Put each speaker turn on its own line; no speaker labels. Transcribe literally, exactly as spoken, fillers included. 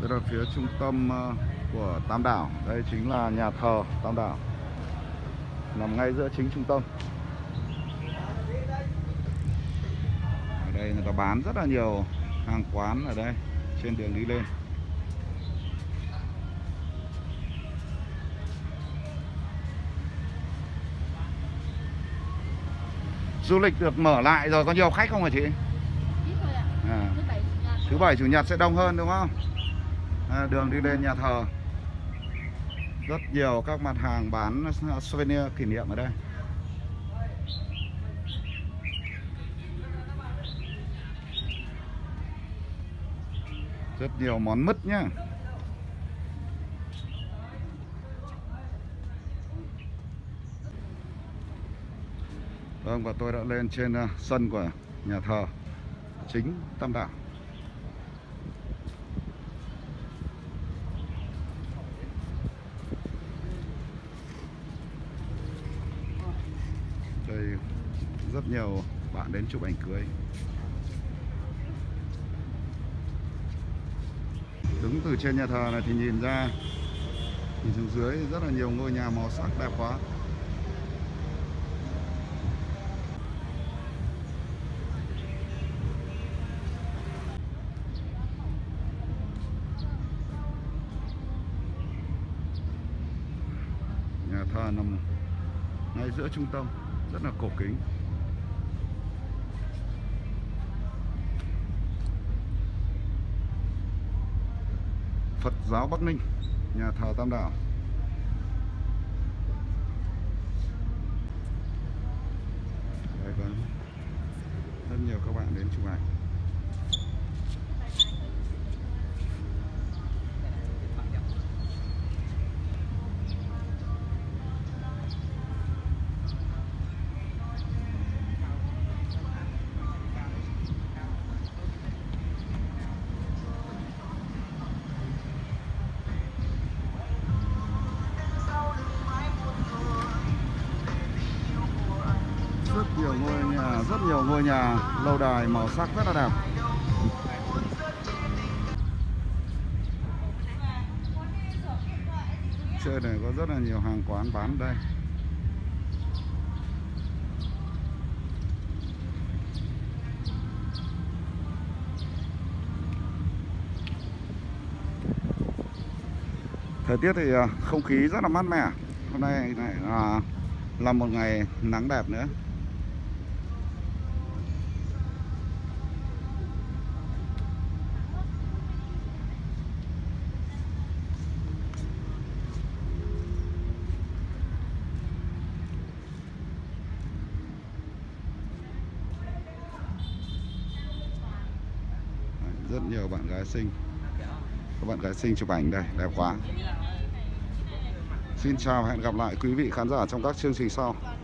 Đây là phía trung tâm của Tam Đảo. Đây chính là nhà thờ Tam Đảo, nằm ngay giữa chính trung tâm. Ở đây người ta bán rất là nhiều hàng quán ở đây trên đường đi lên. Du lịch được mở lại rồi, có nhiều khách không hả chị? À, thứ bảy chủ nhật sẽ đông hơn đúng không? À, đường đi lên nhà thờ rất nhiều các mặt hàng bán souvenir kỷ niệm ở đây. Rất nhiều món mứt nhá. Vâng, và tôi đã lên trên sân của nhà thờ chính Tam Đảo. Đây rất nhiều bạn đến chụp ảnh cưới. Đứng từ trên nhà thờ này thì nhìn ra, nhìn xuống dưới rất là nhiều ngôi nhà màu sắc đẹp quá. Nhà thờ nằm ngay giữa trung tâm, rất là cổ kính. Phật giáo Bắc Ninh, nhà thờ Tam Đảo. Đây có rất nhiều các bạn đến chụp ảnh. Rất nhiều ngôi nhà, rất nhiều ngôi nhà lâu đài màu sắc rất là đẹp. Trên này có rất là nhiều hàng quán bán đây. Thời tiết thì không khí rất là mát mẻ. Hôm nay lại là, là một ngày nắng đẹp nữa. Rất nhiều bạn gái xinh. Các bạn gái xinh chụp ảnh đây, đẹp quá. Xin chào và hẹn gặp lại quý vị khán giả trong các chương trình sau.